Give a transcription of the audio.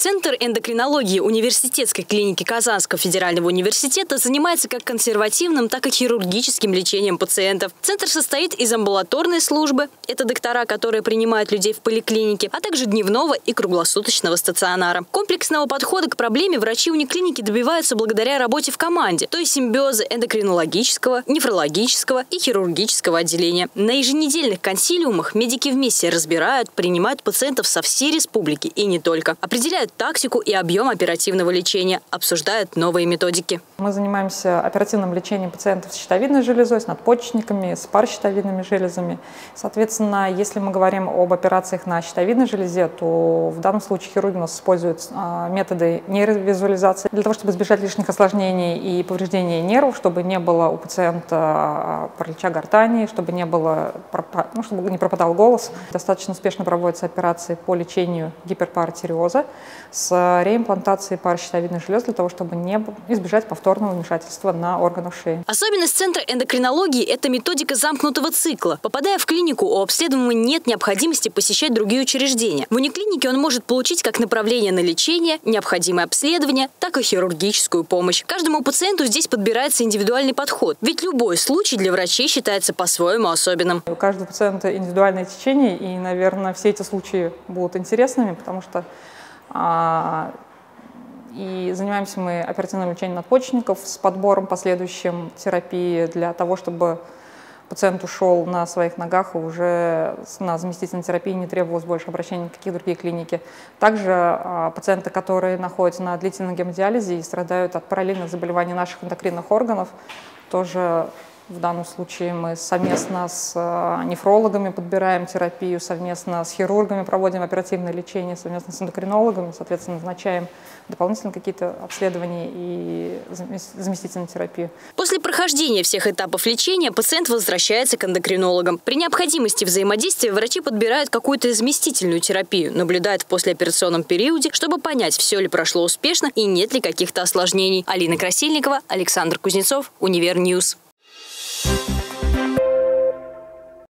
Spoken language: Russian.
Центр эндокринологии университетской клиники Казанского федерального университета занимается как консервативным, так и хирургическим лечением пациентов. Центр состоит из амбулаторной службы – это доктора, которые принимают людей в поликлинике, а также дневного и круглосуточного стационара. Комплексного подхода к проблеме врачи униклиники добиваются благодаря работе в команде, то есть симбиоза эндокринологического, нефрологического и хирургического отделения. На еженедельных консилиумах медики вместе разбирают, принимают пациентов со всей республики и не только. Определяют тактику и объем оперативного лечения, обсуждают новые методики. Мы занимаемся оперативным лечением пациентов с щитовидной железой, с надпочечниками, с паращитовидными железами. Соответственно, если мы говорим об операциях на щитовидной железе, то в данном случае хирурги у нас используют методы нейровизуализации для того, чтобы избежать лишних осложнений и повреждений нервов, чтобы не было у пациента паралича гортани, чтобы не пропадал голос. Достаточно успешно проводятся операции по лечению гиперпаратиреоза с реимплантацией паращитовидных желез для того, чтобы избежать повторного вмешательства на органах шеи. Особенность Центра эндокринологии – это методика замкнутого цикла. Попадая в клинику, у обследуемого нет необходимости посещать другие учреждения. В униклинике он может получить как направление на лечение, необходимое обследование, так и хирургическую помощь. Каждому пациенту здесь подбирается индивидуальный подход, ведь любой случай для врачей считается по-своему особенным. У каждого пациента индивидуальное течение, и, наверное, все эти случаи будут интересными, потому что и занимаемся мы оперативным лечением надпочечников с подбором последующим терапии для того, чтобы пациент ушел на своих ногах и уже на заместительной терапии не требовалось больше обращения в какие другие клиники. Также пациенты, которые находятся на длительном гемодиализе и страдают от параллельных заболеваний наших эндокринных органов, тоже в данном случае мы совместно с нефрологами подбираем терапию, совместно с хирургами проводим оперативное лечение, совместно с эндокринологами, соответственно, назначаем дополнительно какие-то обследования и заместительную терапию. После прохождения всех этапов лечения пациент возвращается к эндокринологам. При необходимости взаимодействия врачи подбирают какую-то заместительную терапию, наблюдают в послеоперационном периоде, чтобы понять, все ли прошло успешно и нет ли каких-то осложнений. Алина Красильникова, Александр Кузнецов, Универньюз.